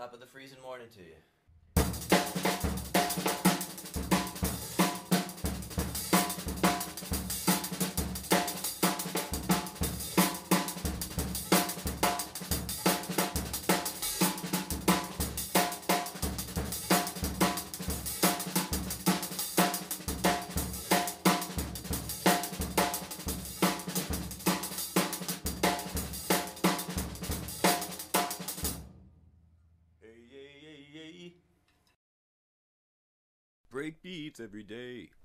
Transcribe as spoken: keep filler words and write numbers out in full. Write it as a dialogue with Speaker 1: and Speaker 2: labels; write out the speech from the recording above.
Speaker 1: top of the freezing morning to you.
Speaker 2: Break beats every day.